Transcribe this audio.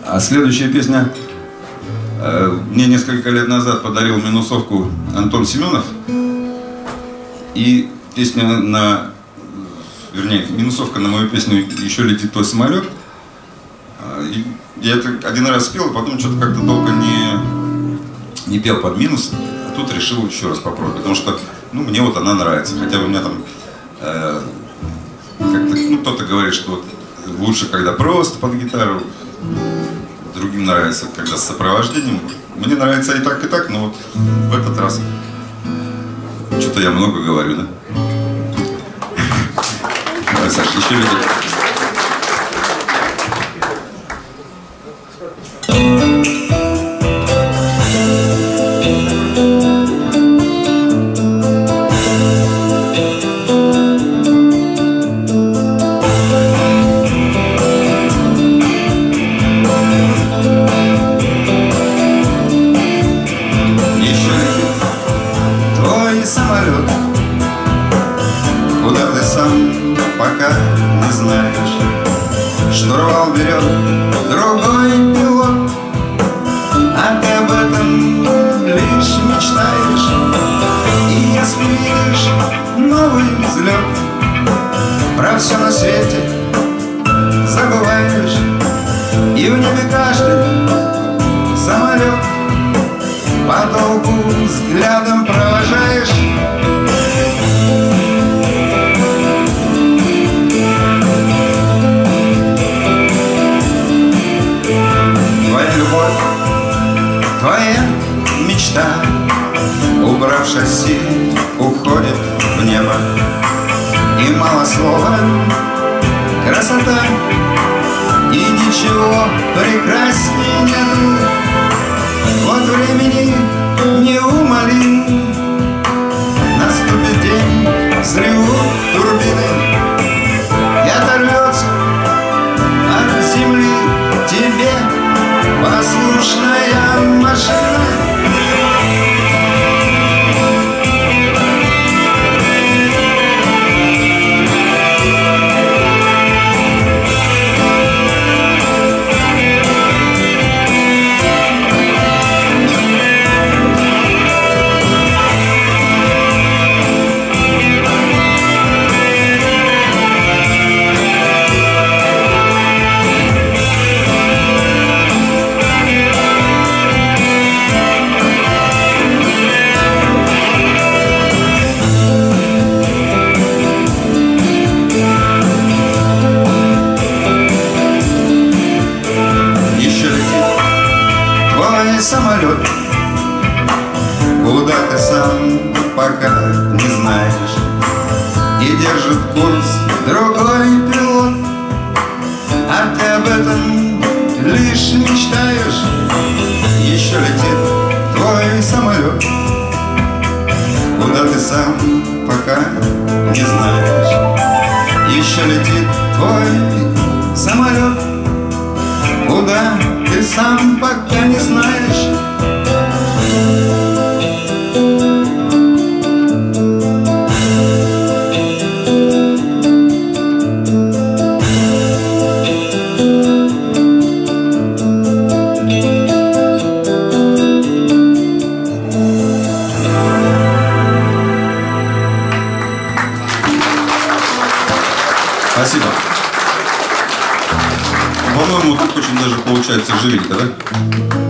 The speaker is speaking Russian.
А следующая песня мне несколько лет назад подарил минусовку Антон Семенов. И песня минусовка на мою песню «Еще летит твой самолет». Я это один раз спел, а потом что-то как-то долго не пел под минус. А тут решил еще раз попробовать, потому что мне вот она нравится. Хотя у меня там как-то, кто-то говорит, что вот лучше, когда просто под гитару. Другим нравится, когда с сопровождением. Мне нравится и так, но вот в этот раз что-то я много говорю, да? Давай, Саша, еще летит. Самолет, куда ты сам пока не знаешь. Штурвал берет другой пилот, а ты об этом лишь мечтаешь. И если видишь новый взлет, про все на свете забываешь. И в небе каждый самолет по толку взглядом провожаешь. Твоя любовь, твоя мечта, убрав шасси, уходит в небо. И мало слова, красота, и ничего прекрасней нет. Вот времени неумолим, наступит день, взрывут турбины, и оторвется от земли тебе послушная машина. Самолет, куда ты сам пока не знаешь. И держит курс другой пилот, а ты об этом лишь мечтаешь. Еще летит твой самолет, куда ты сам пока не знаешь. Еще летит твой самолет, куда ты сам пока не знаешь. Спасибо. По-моему, тут очень даже получается живенько, да?